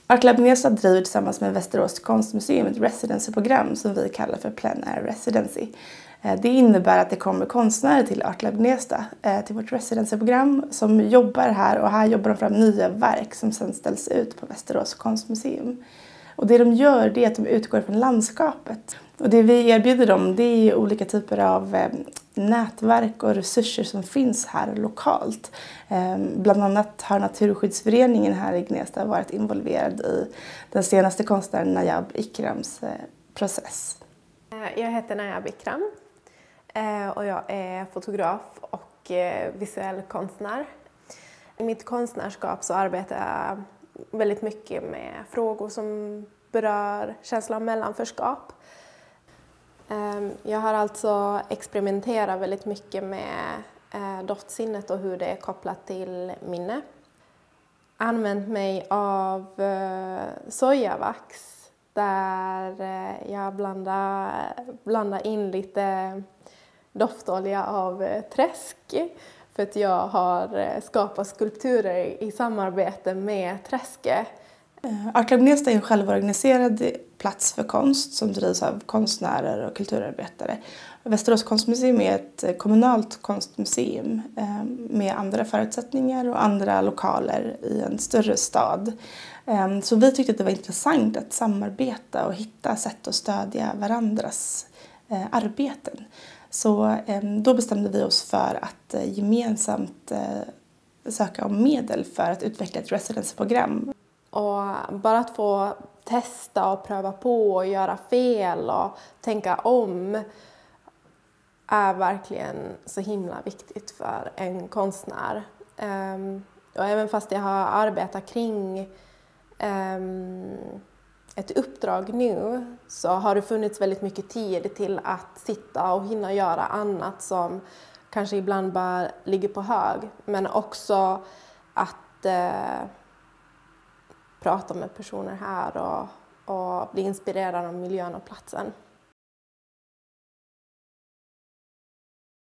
Art Lab Gnesta driver tillsammans med Västerås konstmuseum ett residencyprogram som vi kallar för Plein AiR Residency. Det innebär att det kommer konstnärer till Art Lab Gnesta, till vårt residencyprogram, som jobbar här, och här jobbar de fram nya verk som sedan ställs ut på Västerås konstmuseum. Och det de gör, det är att de utgår från landskapet. Och det vi erbjuder dem, det är olika typer av nätverk och resurser som finns här lokalt. Bland annat har Naturskyddsföreningen här i Gnesta varit involverad i den senaste konstnären Nayab Ikrams process. Jag heter Nayab Ikram och jag är fotograf och visuell konstnär. I mitt konstnärskap så arbetar jag väldigt mycket med frågor som berör känslan av mellanförskap. Jag har alltså experimenterat väldigt mycket med doftsinnet och hur det är kopplat till minne. Använt mig av sojavax där jag blandar in lite doftolja av träsk. För att jag har skapat skulpturer i samarbete med träske. Art Lab Gnesta är en självorganiserad plats för konst som drivs av konstnärer och kulturarbetare. Västerås konstmuseum är ett kommunalt konstmuseum med andra förutsättningar och andra lokaler i en större stad. Så vi tyckte att det var intressant att samarbeta och hitta sätt att stödja varandras arbeten. Så då bestämde vi oss för att gemensamt söka om medel för att utveckla ett residencyprogram. Och bara att få testa och pröva på och göra fel och tänka om är verkligen så himla viktigt för en konstnär. Och även fast jag har arbetat kring ett uppdrag nu så har det funnits väldigt mycket tid till att sitta och hinna göra annat som kanske ibland bara ligger på hög. Men också att prata med personer här och bli inspirerad av miljön och platsen.